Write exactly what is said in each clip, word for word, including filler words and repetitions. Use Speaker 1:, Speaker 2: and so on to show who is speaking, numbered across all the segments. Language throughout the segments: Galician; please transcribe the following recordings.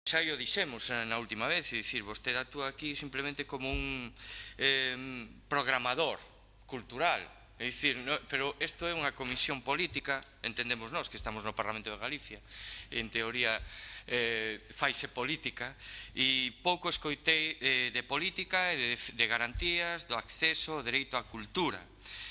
Speaker 1: xa o dixemos na última vez, é dicir, vostede actúa aquí simplemente como un eh, programador cultural, é dicir, no, pero isto é unha comisión política, entendemos nós que estamos no Parlamento de Galicia, en teoría eh, faise política, e pouco escoitei eh, de política e de, de garantías do acceso ao dereito á cultura.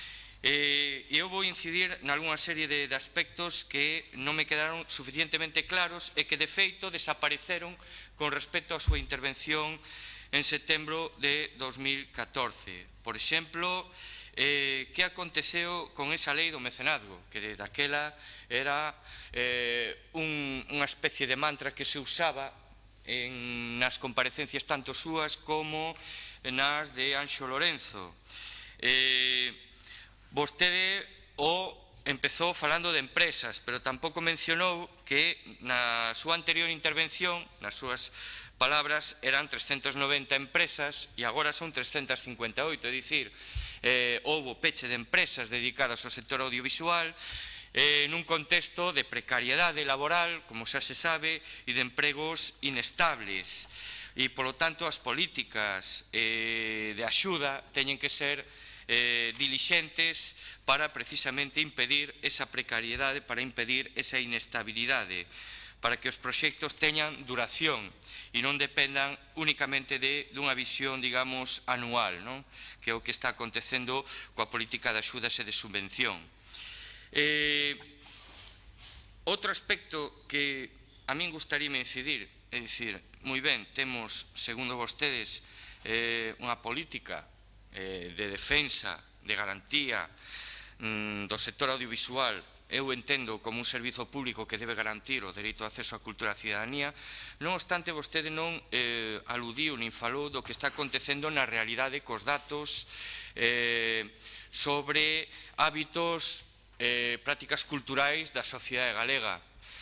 Speaker 1: E eu vou incidir nalgúna serie de, de aspectos que non me quedaron suficientemente claros e que de feito desapareceron con respecto á súa intervención en setembro de dos mil catorce. Por exemplo, eh, que aconteceu con esa lei do mecenazgo, que de daquela era eh, un, unha especie de mantra que se usaba en, nas comparecencias tanto súas como nas de Anxo Lorenzo. Eh, Vostede o empezou falando de empresas, pero tampouco mencionou que na súa anterior intervención, nas súas palabras, eran trescentas noventa empresas e agora son trescentas cincuenta e oito, é dicir, eh, houbo peche de empresas dedicadas ao sector audiovisual eh, nun contexto de precariedade laboral, como xa se sabe, e de empregos inestables. E, polo tanto, as políticas eh, de axuda teñen que ser Eh, dilixentes para precisamente impedir esa precariedade, para impedir esa inestabilidade, para que os proxectos teñan duración e non dependan únicamente de dunha visión, digamos, anual, non? Que é o que está acontecendo coa política de axudas e de subvención. Eh, outro aspecto que a min gustaría incidir, é dicir, moi ben, temos, segundo vostedes, eh, unha política de defensa, de garantía mm, do sector audiovisual. Eu entendo como un servizo público que debe garantir o dereito de acceso á cultura á cidadanía. Non obstante, vostede non eh, aludiu nin falou do que está acontecendo na realidade cos datos eh, sobre hábitos, eh, prácticas culturais da sociedade galega.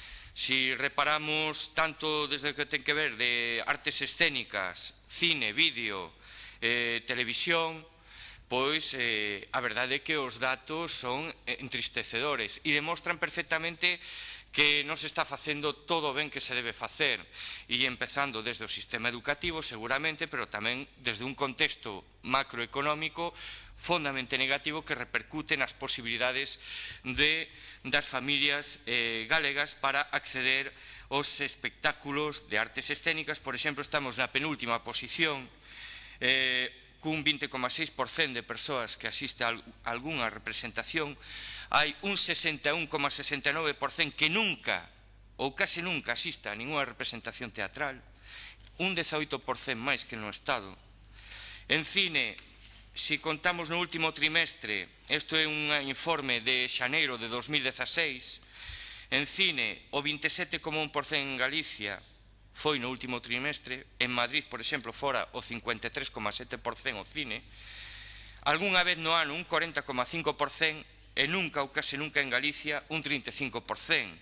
Speaker 1: Si reparamos tanto desde o que ten que ver de artes escénicas, cine, vídeo, Eh, televisión, pois eh, a verdade é que os datos son entristecedores e demostran perfectamente que non se está facendo todo ben que se debe facer, e empezando desde o sistema educativo seguramente, pero tamén desde un contexto macroeconómico fondamente negativo que repercute nas posibilidades de, das familias eh, galegas para acceder aos espectáculos de artes escénicas. Por exemplo, estamos na penúltima posición, Eh, cun vinte coma seis por cento de persoas que asiste a algunha representación. Hai un sesenta e un coma sesenta e nove por cento que nunca ou case nunca asiste a ninguna representación teatral, un dezaoito por cento máis que no Estado. En cine, si contamos no último trimestre, isto é un informe de xaneiro de dos mil dezaseis, en cine o vinte e sete coma un por cento en Galicia foi no último trimestre, en Madrid, por exemplo, fora o cincuenta e tres coma sete por cento o cine, algunha vez no ano un cuarenta coma cinco por cento e nunca ou case nunca en Galicia un trinta e cinco por cento.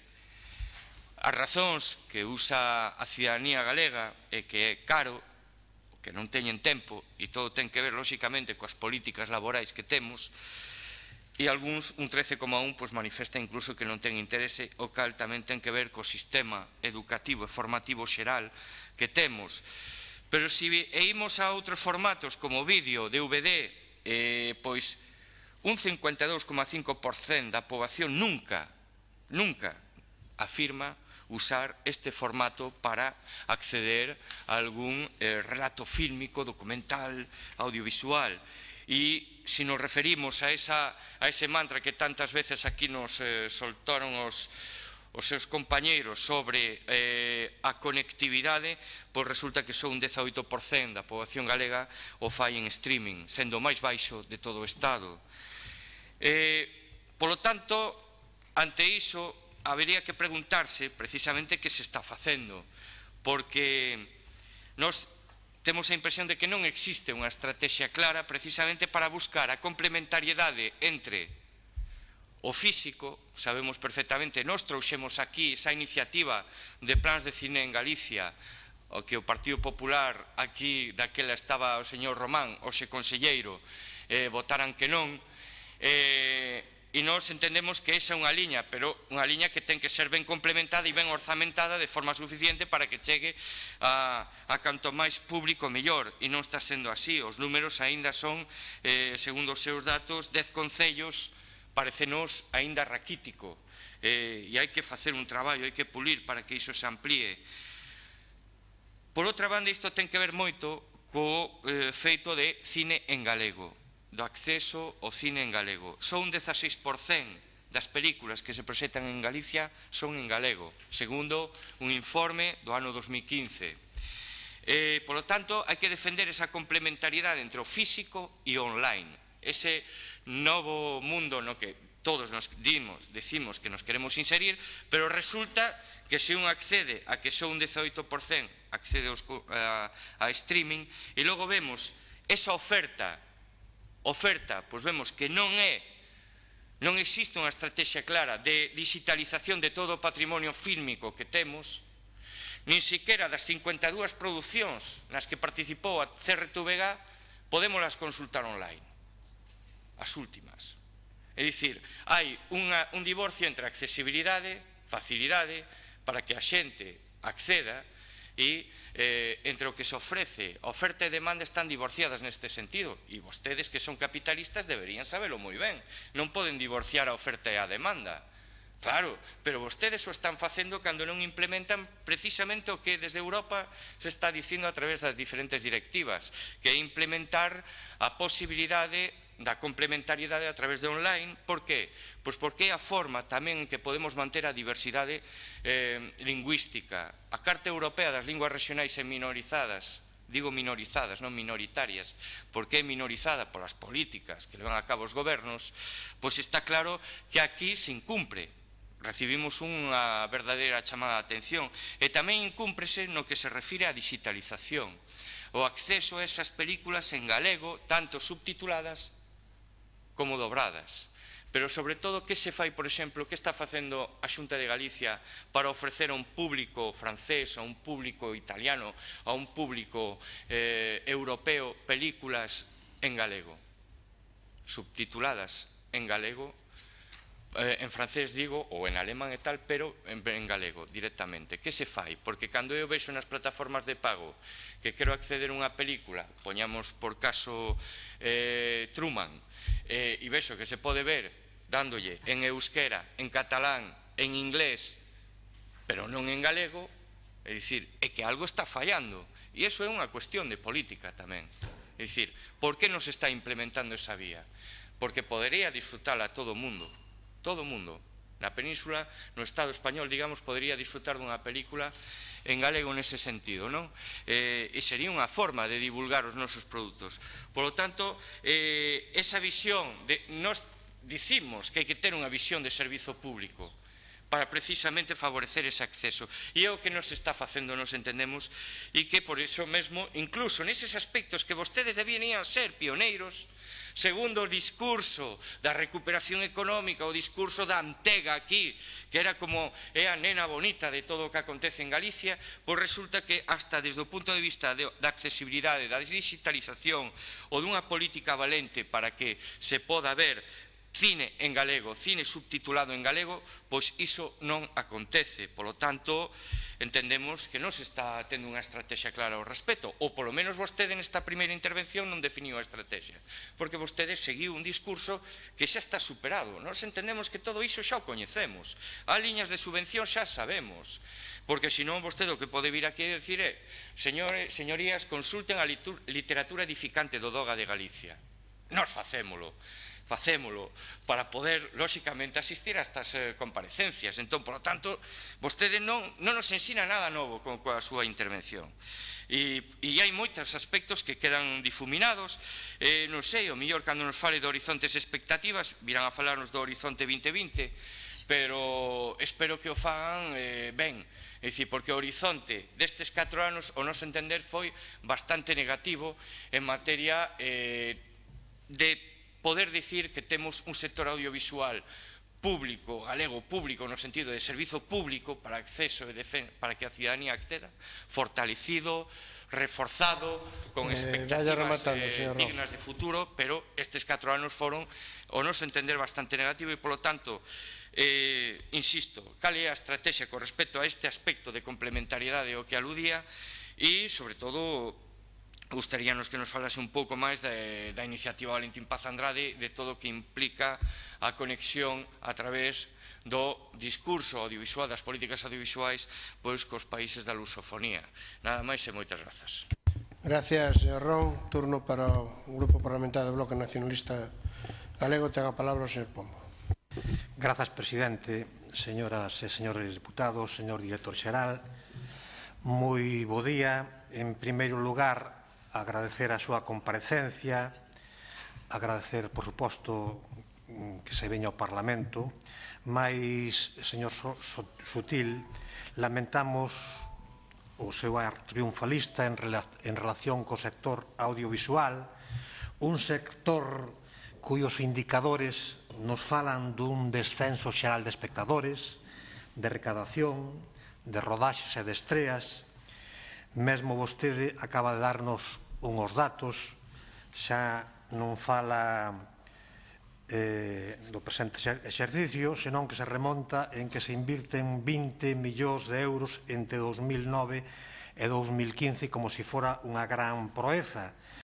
Speaker 1: As razóns que usa a cidadanía galega é que é caro, que non teñen tempo, e todo ten que ver, lóxicamente, coas políticas laborais que temos, e algúns, un trece coma un, pois manifesta incluso que non ten interese, o cal tamén ten que ver co sistema educativo e formativo xeral que temos. Pero se imos a outros formatos como vídeo, D V D, eh, pois un cincuenta e dous coma cinco por cento da poboación nunca, nunca afirma usar este formato para acceder a algún eh, relato fílmico, documental, audiovisual. E se nos referimos a, esa, a ese mantra que tantas veces aquí nos eh, soltaron os, os seus compañeiros sobre eh, a conectividade, pois resulta que só un dezaoito por cento da poboación galega o fai en streaming, sendo o máis baixo de todo o Estado. Eh, polo tanto, ante iso, habería que preguntarse precisamente que se está facendo, porque nos temos a impresión de que non existe unha estrategia clara precisamente para buscar a complementariedade entre o físico. Sabemos perfectamente, nós trouxemos aquí esa iniciativa de plans de cine en Galicia, o que o Partido Popular, aquí daquela estaba o señor Román, hoxe conselleiro, eh, votaran que non, eh, e nós entendemos que esa é unha liña, pero unha liña que ten que ser ben complementada e ben orzamentada de forma suficiente para que chegue a, a canto máis público mellor, e non está sendo así. Os números aínda son, eh, segundo os seus datos, dez concellos, parecenos aínda raquítico, eh, e hai que facer un traballo, hai que pulir para que iso se amplíe. Por outra banda, isto ten que ver moito co eh, feito de cine en galego, do acceso ao cine en galego. Só un dezaseis por cento das películas que se proxectan en Galicia son en galego, segundo un informe do ano dos mil quince. Eh, por lo tanto, hai que defender esa complementariedade entre o físico e o online. Ese novo mundo no que todos nos dimos, decimos que nos queremos inserir, pero resulta que se un accede a que só un dezaoito por cento accede aos, a, a streaming, e logo vemos esa oferta oferta, pois vemos que non é, non existe unha estrategia clara de digitalización de todo o patrimonio fílmico que temos, nin siquiera das cincuenta e dúas producións nas que participou a C R T V G podémolas consultar online, as últimas. É dicir, hai unha, un divorcio entre accesibilidade, facilidade, para que a xente acceda, e eh, entre o que se ofrece, oferta e demanda están divorciadas neste sentido, e vostedes que son capitalistas deberían sabelo moi ben, non poden divorciar a oferta e a demanda, claro, pero vostedes o están facendo cando non implementan precisamente o que desde Europa se está dicindo a través das diferentes directivas, que é implementar a posibilidade da complementariedade a través de online. Por que? Pois porque é a forma tamén en que podemos manter a diversidade eh, lingüística. A Carta Europea das Linguas Regionais e Minorizadas, digo minorizadas, non minoritarias, porque é minorizada polas políticas que levan a cabo os gobernos, pois está claro que aquí se incumpre. Recibimos unha verdadeira chamada de atención, e tamén incúmprese no que se refire á digitalización, o acceso a esas películas en galego, tanto subtituladas como dobradas. Pero, sobre todo, que se fai, por exemplo, que está facendo a Xunta de Galicia para ofrecer a un público francés, a un público italiano, a un público eh, europeo, películas en galego, subtituladas en galego, eh, en francés digo, ou en alemán e tal, pero en, en galego, directamente. Que se fai? Porque cando eu vexo nas plataformas de pago que quero acceder a unha película, poñamos por caso eh, Truman, eh, e vexo que se pode ver dándolle en euskera, en catalán, en inglés, pero non en galego, é dicir, é que algo está fallando, e iso é unha cuestión de política tamén. É dicir, por que non se está implementando esa vía? Porque podería disfrutala todo o mundo, todo o mundo. Na península, no Estado español, digamos, podería disfrutar dunha película en galego nese sentido, non? Eh, e sería unha forma de divulgar os nosos produtos. Por lo tanto, eh, esa visión, de, nos dicimos que hai que ter unha visión de servizo público para precisamente favorecer ese acceso. E é o que nos está facendo, nos entendemos, e que por iso mesmo, incluso neses aspectos que vostedes deberían ser pioneiros, segundo o discurso da recuperación económica, o discurso da Antega aquí, que era como é a nena bonita de todo o que acontece en Galicia, pois resulta que hasta desde o punto de vista de, da accesibilidade, da digitalización ou dunha política valente para que se poda ver cine en galego, cine subtitulado en galego, pois iso non acontece. Polo tanto, entendemos que non se está tendo unha estrategia clara ao respecto, ou polo menos vostede nesta primeira intervención non definiu a estrategia, porque vostede seguiu un discurso que xa está superado. Nós entendemos que todo iso xa o coñecemos, as liñas de subvención xa sabemos, porque senón vostede o que pode vir aquí e dicir é, señores, señorías, consulten a literatura edificante do Doga de Galicia. Nós facémolo. Facémolo para poder, lóxicamente, asistir a estas eh, comparecencias. Entón, por lo tanto, vostede non, non nos ensina nada novo con, coa súa intervención. E, e hai moitos aspectos que quedan difuminados. Eh, non sei, o mellor cando nos fale de horizontes e expectativas, virán a falarnos do horizonte vinte vinte, pero espero que o fagan eh, ben. É dicir, porque o horizonte destes catro anos, o noso entender, foi bastante negativo en materia eh, de poder dicir que temos un sector audiovisual público, galego público no sentido de servizo público para acceso e defensa, para que a ciudadanía acceda, fortalecido, reforzado, con
Speaker 2: Eh,
Speaker 1: expectativas
Speaker 2: rematando,
Speaker 1: eh, dignas de futuro, pero estes catro anos foron, ao noso entender, bastante negativo e, polo tanto, eh, insisto, cal é a estrategia con respecto a este aspecto de complementariedade ao que aludía e, sobre todo, gustaríanos que nos falase un pouco máis de, da iniciativa Valentín Paz Andrade, de todo o que implica a conexión a través do discurso audiovisual, das políticas audiovisuais, pois cos países da lusofonía. Nada máis e moitas grazas.
Speaker 2: Gracias, señor Ron. Turno para o Grupo Parlamentario do Bloque Nacionalista Galego. Ten a palabra o señor Pombo.
Speaker 3: Grazas, presidente, señoras e señores deputados, señor director xeral. Moi bo día. En primeiro lugar, agradecer a súa comparecencia, agradecer, por suposto, que se veña ao Parlamento, mas, señor Sutil, lamentamos o seu ar triunfalista en relación co sector audiovisual, un sector cuyos indicadores nos falan dun descenso xeral de espectadores, de recadación, de rodaxes e de estreas. Mesmo vostede acaba de darnos unhos datos, xa non fala eh, do presente exercicio, senón que se remonta en que se invirten vinte millóns de euros entre dous mil nove e dous mil quince como se fora unha gran proeza.